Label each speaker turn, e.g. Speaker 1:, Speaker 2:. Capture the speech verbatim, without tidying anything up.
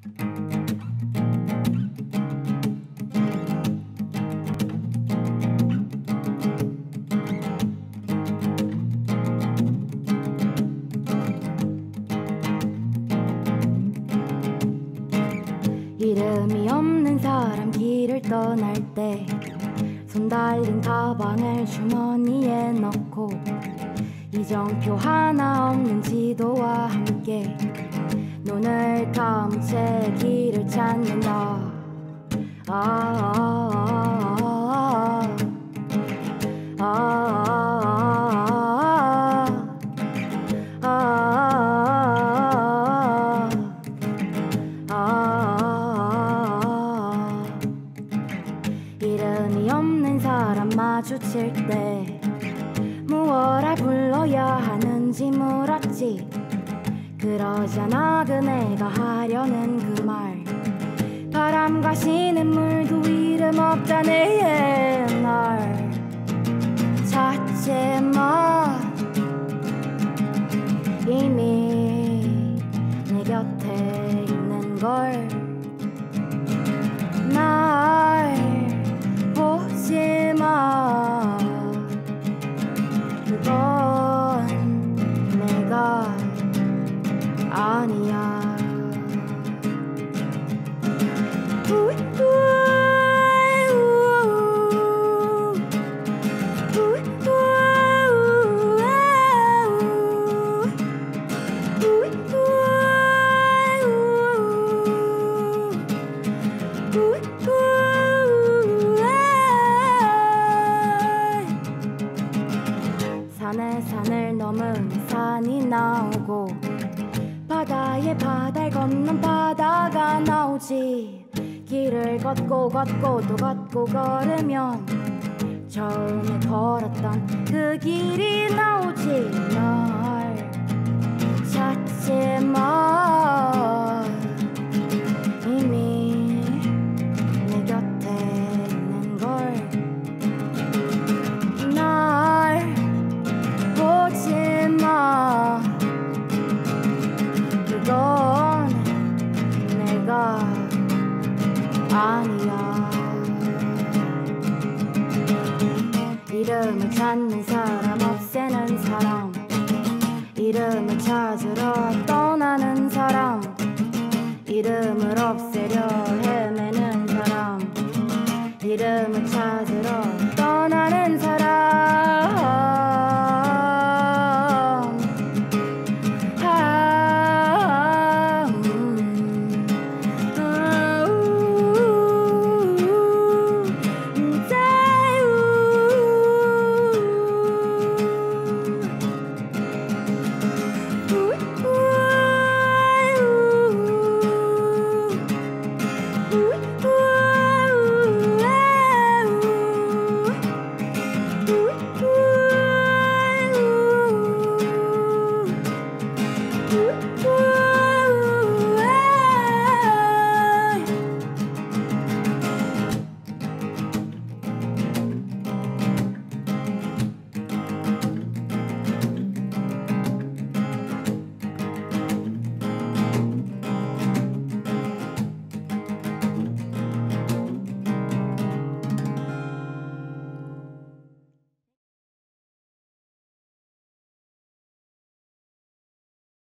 Speaker 1: 이름이 없는 사람 길을 떠날 때 손 달린 가방을 주머니에 넣고 이정표 하나 없는 지도와 함께 눈을 감은 채 길을 찾는다. 아, 아, 아, 아, 아, 아, 아. 이름이 없는 사람 마주칠 때 무엇을 불러야 하는지 물었지. 그러잖아 그네가 하려는 그 말. 바람과 시냇물도 이름 없다네. 날 찾지마. 이미 내 곁에 있는 걸. 날 보지마. 그건 내가 아니야. 산에 산을 넘으면 산이 나오고 바다에 바다를 건넌 바다가 나오지. 길을 걷고 걷고 또 걷고 걸으면 처음에 걸었던 그 길이 나오지. 널 찾지 마. 이미 내 곁에 있는 걸. 날 보지 마. 그건 내가 아니야. 이름을 찾는 사람 없애는 사람. 이름을 찾으러